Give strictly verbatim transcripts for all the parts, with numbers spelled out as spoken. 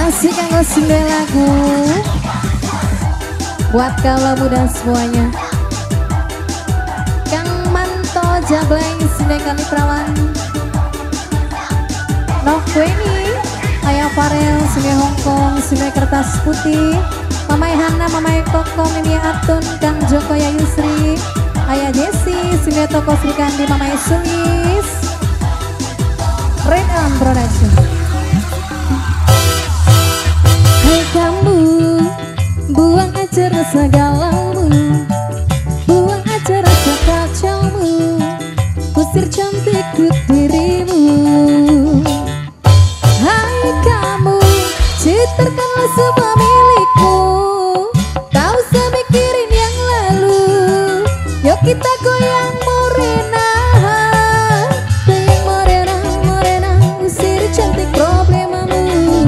Masih kanggo sembilan lagu buat kaula muda semuanya. Kang Manto Jableng sembilan kali perawan. Nok Weni, Ayah Farel sembilan Hongkong sembilan kertas putih. Mamai Hana, Mamai Koko, Mimi Atun, Kang Joko Yayusri, Ayah Jesse sembilan toko Sri Kandi, Mamai Sulis. Red On Production. Hai kamu, buang aja rasa galaumu, buang aja rasa kacaumu, usir cantik dirimu. Hai kamu, citarkanlah semua milikmu, tak usah mikirin yang lalu. Yuk kita goyang morena, goyang morena, morena, usir cantik problemamu.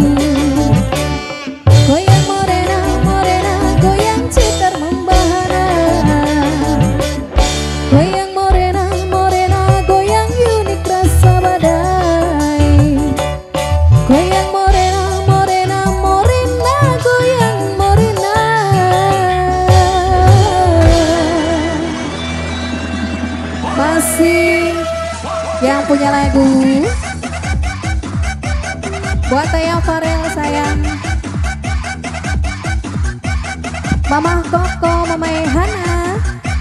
Goyang morena, morena, goyang citar membahana. Goyang morena, morena, goyang unik rasa badai. Goyang morena, morena, morena, goyang morena. Masih yang punya lagu buat Ayah Farel sayang, Mama Koko, Mama Hana,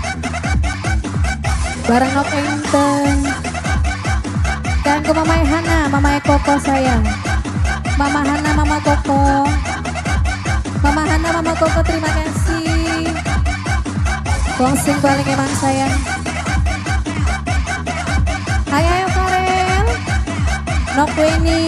bareng Nok Enten. Dan ke Mama Hana, Mama Koko sayang, Mama Hana, Mama Koko, Mama Hana, Mama Koko, terima kasih. Bongsing balik emang sayang. Hai Ayah Farel, Nok Weni.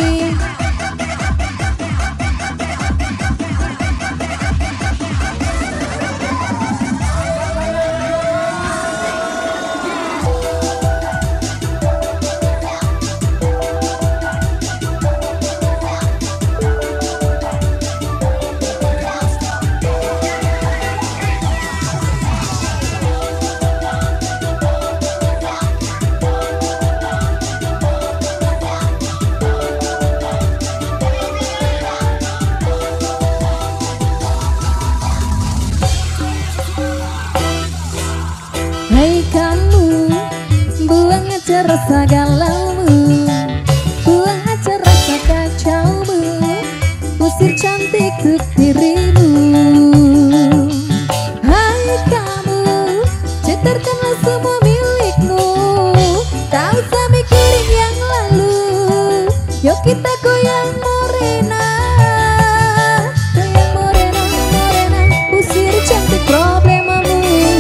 Hai kamu, buang aja rasa galaumu, buang aja rasa kacaumu, usir cantik untuk dirimu. Hai kamu, citarkanlah semua milikmu, tak usah mikirin yang lalu. Yuk kita goyang morena, goyang morena, morena, usir cantik problemamu.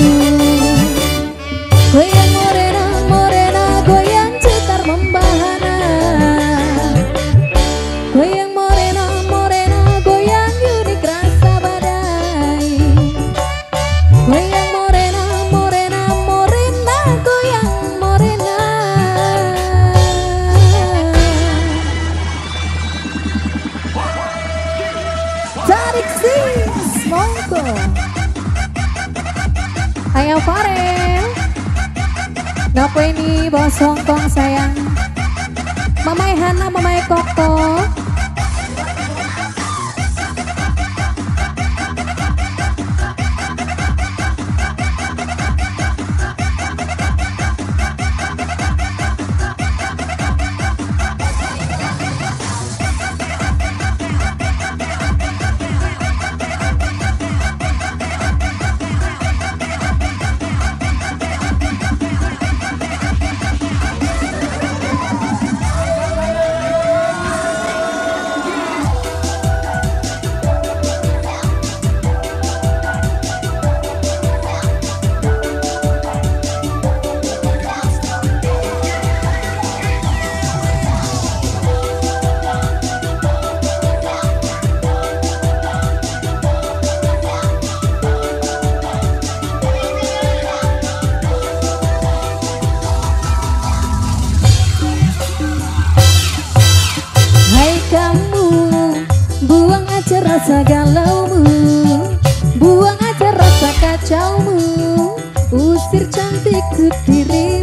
Goyang morena, morena, goyang citar membahana. Goyang morena, morena, goyang unik rasa badai. Goyang morena, morena, morena, goyang morena. Tarik sis, monggo. Ayah Farel, Nok Weni, bos Hongkong sayang, Mamai Hana, Mamai Koko. Rasa galaumu, buang aja rasa kacaumu, usir cantik ke diri.